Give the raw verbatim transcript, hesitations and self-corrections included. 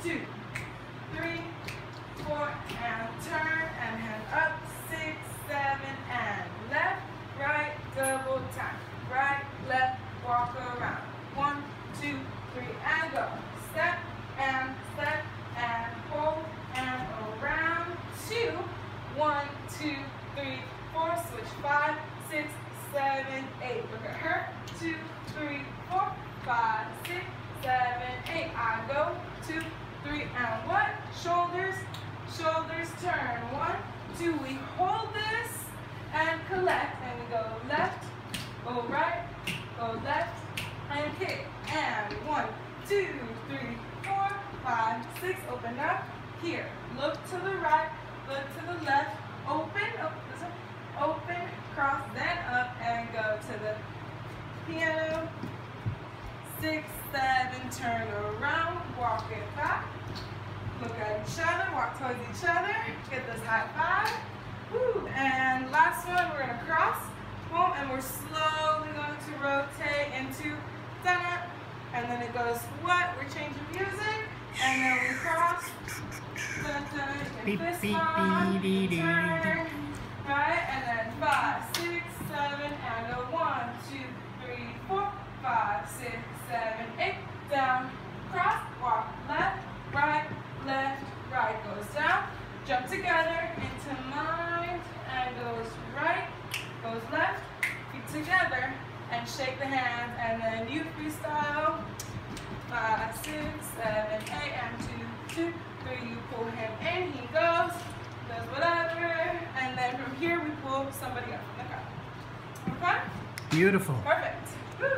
two, three, four, and turn, and hand up, six, seven, and left, right, double time, right, left, walk around, one, two, three, and go, step, and step, and hold, and around, two, one, two, three, four, switch, five, six, seven, eight, look at her, two, three, four, five, six, seven, eight, I go, two, three, and what? Shoulders, shoulders, turn, one, two, we hold this, and collect, and we go left, go right, go left, and kick, and one, two, three, four, five, six, open up, here, look to the right, look to the left, open, up, open, cross, then up, and go to the piano, six, seven, turn around, walk it back, look at each other, walk towards each other, get this high five, woo, and last one, we're going to cross, boom, and we're slowly going to rotate into da, and then it goes what, we're changing music, and then we cross, da, da, you can fist bump, you can turn, right, and then five, six, seven, and go one, two, three, four, five, six, seven, eight, down, cross, walk, left, right, left, right, goes down, jump together, into mind, and goes right, goes left, feet together, and shake the hands, and then you freestyle, five, six, seven, eight, and two, two, three, you pull him in, he goes, does whatever, and then from here we pull somebody up from the crowd. Okay? Beautiful. Perfect.